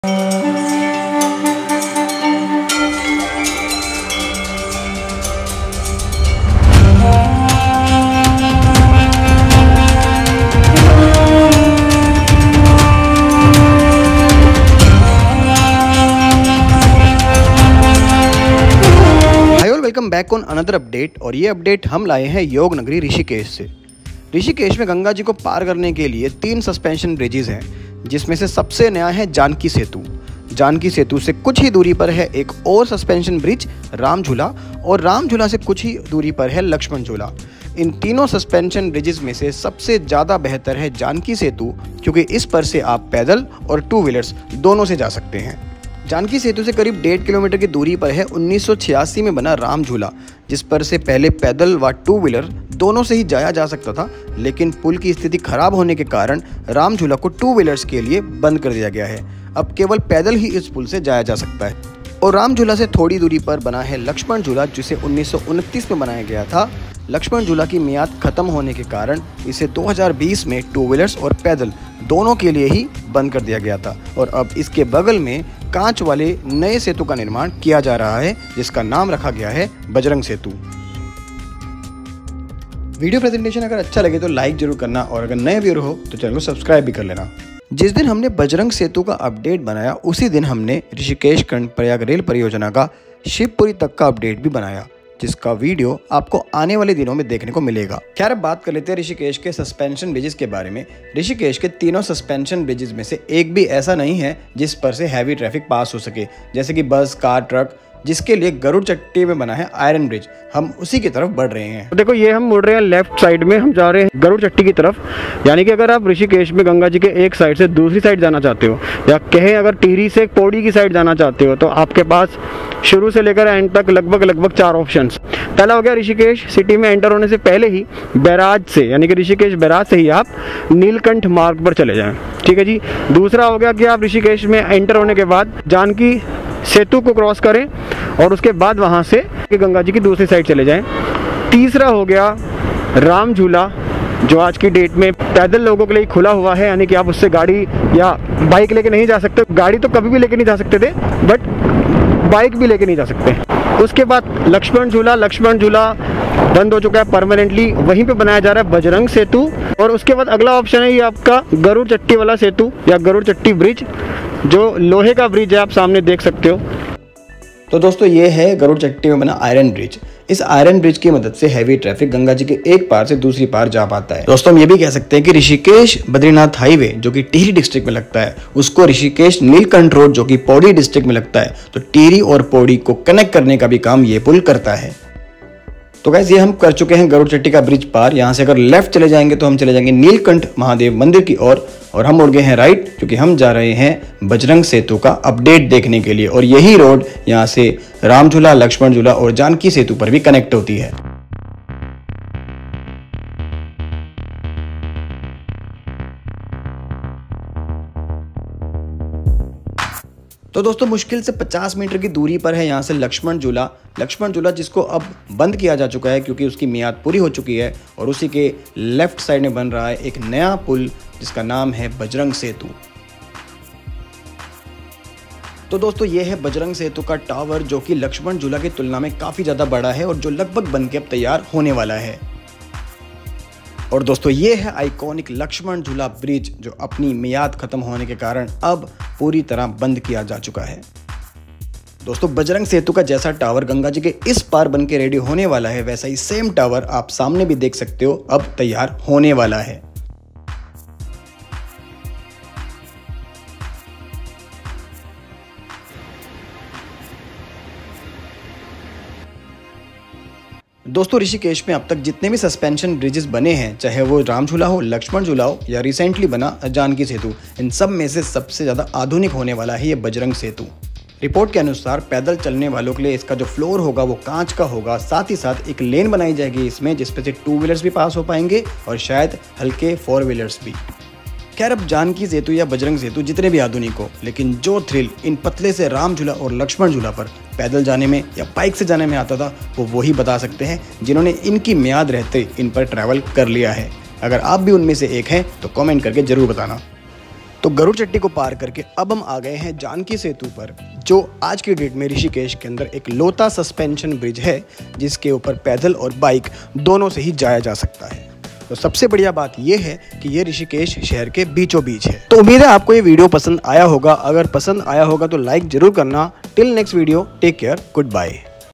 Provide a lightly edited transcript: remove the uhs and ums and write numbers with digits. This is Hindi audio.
Welcome back on another update. और ये अपडेट हम लाए हैं योग नगरी ऋषिकेश से। ऋषिकेश में गंगा जी को पार करने के लिए 3 सस्पेंशन ब्रिजेस हैं, जिसमें से सबसे नया है जानकी सेतु। जानकी सेतु से कुछ ही दूरी पर है एक और सस्पेंशन ब्रिज राम झूला, और राम झूला से कुछ ही दूरी पर है लक्ष्मण झूला। इन तीनों सस्पेंशन ब्रिजेस में से सबसे ज़्यादा बेहतर है जानकी सेतु, क्योंकि इस पर से आप पैदल और 2 व्हीलर्स दोनों से जा सकते हैं। जानकी सेतु से करीब 1.5 किलोमीटर की दूरी पर है 1986 में बना राम झूला, जिस पर से पहले पैदल व 2 व्हीलर दोनों से ही जाया जा सकता था, लेकिन पुल की स्थिति खराब होने के कारण राम झूला को 2 व्हीलर्स के लिए बंद कर दिया गया है। अब केवल पैदल ही इस पुल से जाया जा सकता है। और राम झूला से थोड़ी दूरी पर बना है लक्ष्मण झूला, जिसे 1929 में बनाया गया था। लक्ष्मण झूला की मियाद खत्म होने के कारण इसे 2020 में 2 व्हीलर्स और पैदल दोनों के लिए ही बंद कर दिया गया था, और अब इसके बगल में कांच वाले नए सेतु का निर्माण किया जा रहा है, जिसका नाम रखा गया है बजरंग सेतु। वीडियो प्रेजेंटेशन अगर अच्छा लगे तो लाइक जरूर करना, और अगर नए व्यूअर हो तो चैनल को सब्सक्राइब भी कर लेना। जिस दिन हमने बजरंग सेतु का अपडेट बनाया, उसी दिन हमने ऋषिकेश कर्णप्रयाग रेल परियोजना का शिवपुरी तक का अपडेट भी बनाया, जिसका वीडियो आपको आने वाले दिनों में देखने को मिलेगा। खैर, अब बात कर लेते हैं ऋषिकेश के सस्पेंशन ब्रिजेस के बारे में। ऋषिकेश के तीनों सस्पेंशन ब्रिजेस में से एक भी ऐसा नहीं है जिस पर से हैवी ट्रैफिक पास हो सके, जैसे कि बस, कार, ट्रक, जिसके लिए गरुड़ चट्टी में बना है आयरन ब्रिज। हम उसी की तरफ बढ़ रहे हैं। देखो, ये हम मुड़ रहे हैं लेफ्ट साइड में, हम जा रहे हैं गरुड़ चट्टी की तरफ। यानी कि अगर आप ऋषिकेश में गंगा जी के एक साइड से दूसरी साइड जाना चाहते हो, या कहें अगर टिहरी से पौड़ी की साइड जाना चाहते हो, तो आपके पास शुरू से लेकर एंड तक लगभग 4 ऑप्शंस। पहला हो गया, ऋषिकेश सिटी में एंटर होने से पहले ही बैराज से, यानी कि ऋषिकेश बैराज से ही आप नीलकंठ मार्ग पर चले जाएं। ठीक है जी। दूसरा हो गया कि आप ऋषिकेश में एंटर होने के बाद जानकी सेतु को क्रॉस करें और उसके बाद वहां से गंगा जी की दूसरी साइड चले जाएं। तीसरा हो गया राम झूला, जो आज की डेट में पैदल लोगों के लिए खुला हुआ है, यानी कि आप उससे गाड़ी या बाइक लेके नहीं जा सकते। गाड़ी तो कभी भी लेके नहीं जा सकते थे, बट बाइक भी लेके नहीं जा सकते। उसके बाद लक्ष्मण झूला बंद हो चुका है परमानेंटली, वहीं पे बनाया जा रहा है बजरंग सेतु। और उसके बाद अगला ऑप्शन है ये आपका गरुड़ चट्टी वाला सेतु या गरुड़ चट्टी ब्रिज, जो लोहे का ब्रिज है, आप सामने देख सकते हो। तो दोस्तों, ये है गरुड़ चट्टी में बना आयरन ब्रिज। इस आयरन ब्रिज की मदद से हैवी ट्रैफिक गंगा जी के एक पार से दूसरी पार जा पाता है। दोस्तों, हम ये भी कह सकते हैं कि ऋषिकेश बद्रीनाथ हाईवे, जो कि टिहरी डिस्ट्रिक्ट में लगता है, उसको ऋषिकेश नीलकंठ रोड, जो कि पौड़ी डिस्ट्रिक्ट में लगता है, तो टिहरी और पौड़ी को कनेक्ट करने का भी काम ये पुल करता है। तो गाइस, ये हम कर चुके हैं गरुड़ चट्टी का ब्रिज पार। यहाँ से अगर लेफ्ट चले जाएंगे तो हम चले जाएंगे नीलकंठ महादेव मंदिर की ओर, और हम मुड़ गए हैं राइट, क्योंकि हम जा रहे हैं बजरंग सेतु का अपडेट देखने के लिए। और यही रोड यहाँ से राम झूला, लक्ष्मण झूला और जानकी सेतु पर भी कनेक्ट होती है। तो दोस्तों, मुश्किल से 50 मीटर की दूरी पर है यहाँ से लक्ष्मण झूला, जिसको अब बंद किया जा चुका है क्योंकि उसकी मियाद पूरी हो चुकी है। और उसी के लेफ्ट साइड में बन रहा है एक नया पुल, जिसका नाम है बजरंग सेतु। तो दोस्तों, ये है बजरंग सेतु का टावर, जो कि लक्ष्मण झूला की तुलना में काफ़ी ज़्यादा बड़ा है और जो लगभग बन के अब तैयार होने वाला है। और दोस्तों, ये है आइकॉनिक लक्ष्मण झूला ब्रिज, जो अपनी मियाद खत्म होने के कारण अब पूरी तरह बंद किया जा चुका है। दोस्तों, बजरंग सेतु का जैसा टावर गंगा जी के इस पार बन के रेडी होने वाला है, वैसा ही सेम टावर आप सामने भी देख सकते हो, अब तैयार होने वाला है। दोस्तों, ऋषिकेश में अब तक जितने भी सस्पेंशन ब्रिजेस बने हैं, चाहे वो राम झूला हो, लक्ष्मण झूला हो या रिसेंटली बना जानकी सेतु, इन सब में से सबसे ज़्यादा आधुनिक होने वाला है ये बजरंग सेतु। रिपोर्ट के अनुसार पैदल चलने वालों के लिए इसका जो फ्लोर होगा वो कांच का होगा। साथ ही साथ एक लेन बनाई जाएगी इसमें, जिसपे से 2 व्हीलर्स भी पास हो पाएंगे और शायद हल्के 4 व्हीलर्स भी। खैर, अब जानकी सेतु या बजरंग सेतु जितने भी आधुनिक हो, लेकिन जो थ्रिल इन पतले से राम झूला और लक्ष्मण झूला पर पैदल जाने में या बाइक से जाने में आता था, वो वही बता सकते हैं जिन्होंने इनकी मियाद रहते इन पर ट्रैवल कर लिया है। अगर आप भी उनमें से एक हैं तो कमेंट करके जरूर बताना। तो गरुड़ चट्टी को पार करके अब हम आ गए हैं जानकी सेतु पर, जो आज की डेट में ऋषिकेश के अंदर एक लोता सस्पेंशन ब्रिज है, जिसके ऊपर पैदल और बाइक दोनों से ही जाया जा सकता है। तो सबसे बढ़िया बात यह है कि ये ऋषिकेश शहर के बीचों बीच है। तो उम्मीद है आपको ये वीडियो पसंद आया होगा। अगर पसंद आया होगा तो लाइक जरूर करना। Till next video, take care, good bye.